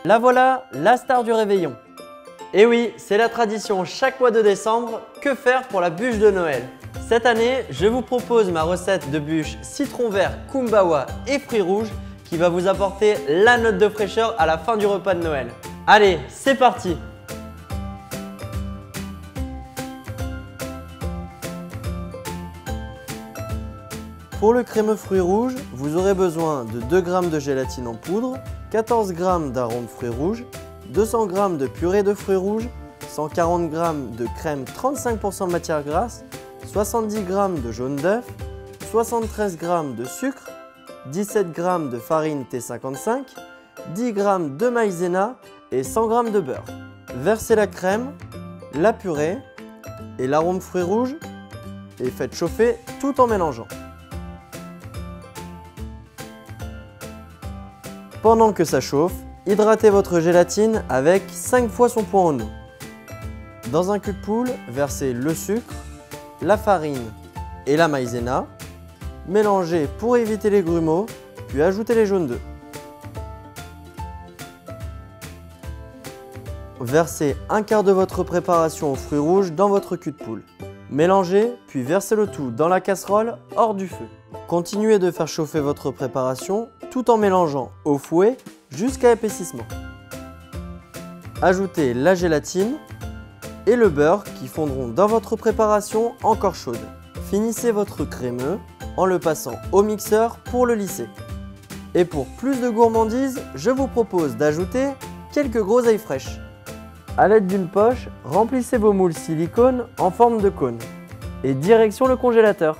La voilà, la star du réveillon. Et oui, c'est la tradition chaque mois de décembre. Que faire pour la bûche de Noël? Cette année, je vous propose ma recette de bûche citron vert, kumbawa et fruits rouges qui va vous apporter la note de fraîcheur à la fin du repas de Noël. Allez, c'est parti! Pour le crémeux fruits rouges, vous aurez besoin de 2 g de gélatine en poudre, 14 g d'arôme de fruits rouges, 200 g de purée de fruits rouges, 140 g de crème 35% matière grasse, 70 g de jaune d'œuf, 73 g de sucre, 17 g de farine T55, 10 g de maïzena et 100 g de beurre. Versez la crème, la purée et l'arôme fruits rouges et faites chauffer tout en mélangeant. Pendant que ça chauffe, hydratez votre gélatine avec 5 fois son poids en eau. Dans un cul de poule, versez le sucre, la farine et la maïzena. Mélangez pour éviter les grumeaux, puis ajoutez les jaunes d'œufs. Versez un quart de votre préparation aux fruits rouges dans votre cul de poule. Mélangez, puis versez le tout dans la casserole hors du feu. Continuez de faire chauffer votre préparation tout en mélangeant au fouet jusqu'à épaississement. Ajoutez la gélatine et le beurre qui fondront dans votre préparation encore chaude. Finissez votre crémeux en le passant au mixeur pour le lisser. Et pour plus de gourmandise, je vous propose d'ajouter quelques groseilles fraîches. A l'aide d'une poche, remplissez vos moules silicone en forme de cône. Et direction le congélateur.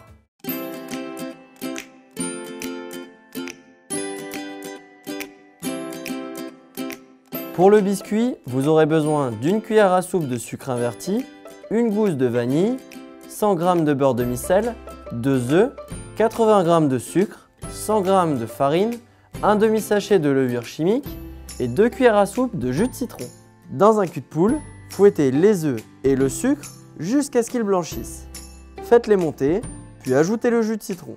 Pour le biscuit, vous aurez besoin d'une cuillère à soupe de sucre inverti, une gousse de vanille, 100 g de beurre demi-sel, 2 œufs, 80 g de sucre, 100 g de farine, un demi-sachet de levure chimique et 2 cuillères à soupe de jus de citron. Dans un cul de poule, fouettez les œufs et le sucre jusqu'à ce qu'ils blanchissent. Faites-les monter, puis ajoutez le jus de citron.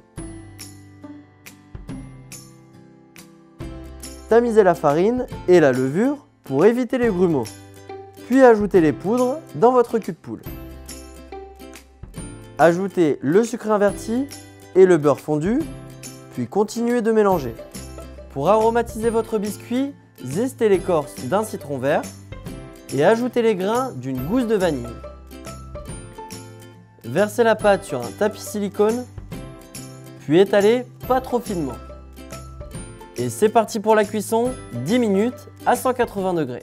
Tamisez la farine et la levure pour éviter les grumeaux. Puis ajoutez les poudres dans votre cul de poule. Ajoutez le sucre inverti et le beurre fondu, puis continuez de mélanger. Pour aromatiser votre biscuit, zestez l'écorce d'un citron vert et ajoutez les grains d'une gousse de vanille. Versez la pâte sur un tapis silicone, puis étalez pas trop finement. Et c'est parti pour la cuisson, 10 minutes à 180 degrés.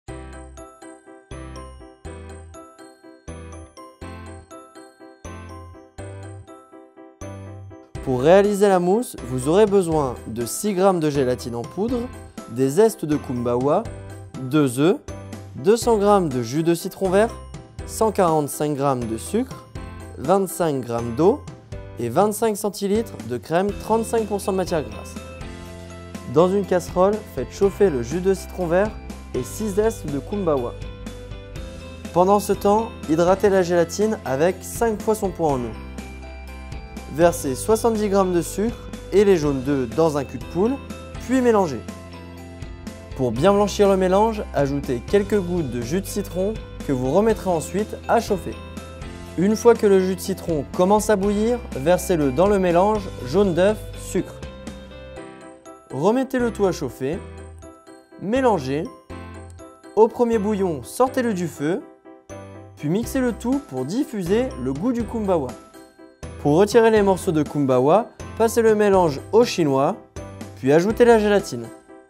Pour réaliser la mousse, vous aurez besoin de 6 g de gélatine en poudre, des zestes de kumbawa, 2 œufs, 200 g de jus de citron vert, 145 g de sucre, 25 g d'eau et 25 cl de crème 35% de matière grasse. Dans une casserole, faites chauffer le jus de citron vert et 6 zestes de kumbawa. Pendant ce temps, hydratez la gélatine avec 5 fois son poids en eau. Versez 70 g de sucre et les jaunes d'œufs dans un cul de poule, puis mélangez. Pour bien blanchir le mélange, ajoutez quelques gouttes de jus de citron que vous remettrez ensuite à chauffer. Une fois que le jus de citron commence à bouillir, versez-le dans le mélange jaune d'œuf, sucre. Remettez le tout à chauffer, mélangez. Au premier bouillon, sortez-le du feu, puis mixez le tout pour diffuser le goût du kumbawa. Pour retirer les morceaux de kumbawa, passez le mélange au chinois, puis ajoutez la gélatine.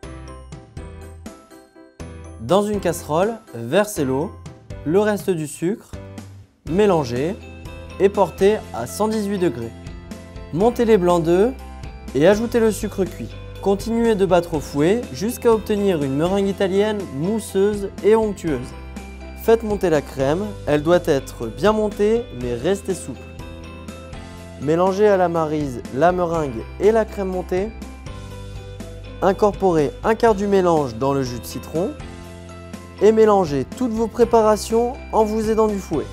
Dans une casserole, versez l'eau, le reste du sucre, mélangez et portez à 118 degrés. Montez les blancs d'œufs et ajoutez le sucre cuit. Continuez de battre au fouet jusqu'à obtenir une meringue italienne mousseuse et onctueuse. Faites monter la crème, elle doit être bien montée mais rester souple. Mélangez à la maryse la meringue et la crème montée. Incorporez un quart du mélange dans le jus de citron et mélangez toutes vos préparations en vous aidant du fouet.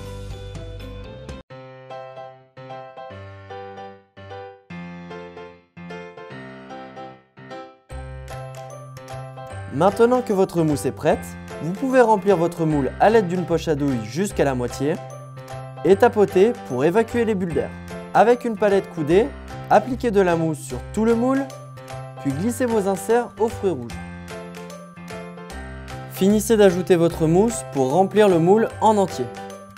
Maintenant que votre mousse est prête, vous pouvez remplir votre moule à l'aide d'une poche à douille jusqu'à la moitié et tapoter pour évacuer les bulles d'air. Avec une palette coudée, appliquez de la mousse sur tout le moule, puis glissez vos inserts aux fruits rouges. Finissez d'ajouter votre mousse pour remplir le moule en entier.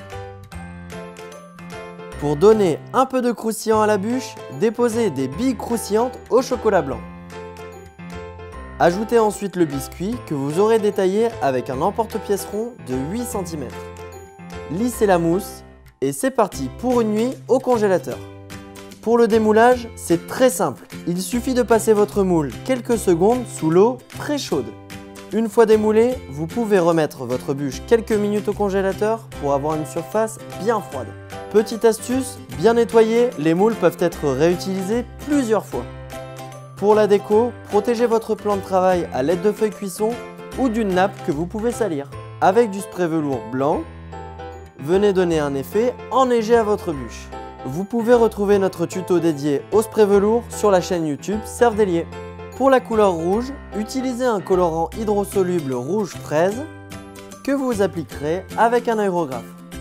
Pour donner un peu de croustillant à la bûche, déposez des billes croustillantes au chocolat blanc. Ajoutez ensuite le biscuit que vous aurez détaillé avec un emporte-pièce rond de 8 cm. Lissez la mousse et c'est parti pour une nuit au congélateur. Pour le démoulage, c'est très simple. Il suffit de passer votre moule quelques secondes sous l'eau très chaude. Une fois démoulé, vous pouvez remettre votre bûche quelques minutes au congélateur pour avoir une surface bien froide. Petite astuce, bien nettoyés, les moules peuvent être réutilisés plusieurs fois. Pour la déco, protégez votre plan de travail à l'aide de feuilles cuisson ou d'une nappe que vous pouvez salir. Avec du spray velours blanc, venez donner un effet enneigé à votre bûche. Vous pouvez retrouver notre tuto dédié au spray velours sur la chaîne YouTube Servedelier. Pour la couleur rouge, utilisez un colorant hydrosoluble rouge fraise que vous appliquerez avec un aérographe.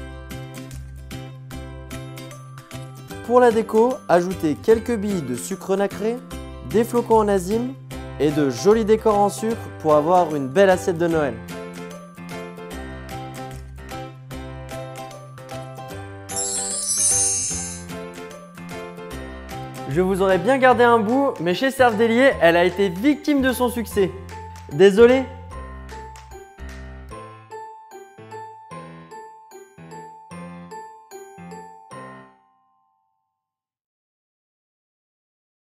Pour la déco, ajoutez quelques billes de sucre nacré, des flocons en azime et de jolis décors en sucre pour avoir une belle assiette de Noël. Je vous aurais bien gardé un bout, mais chez Servedelier, elle a été victime de son succès. Désolé,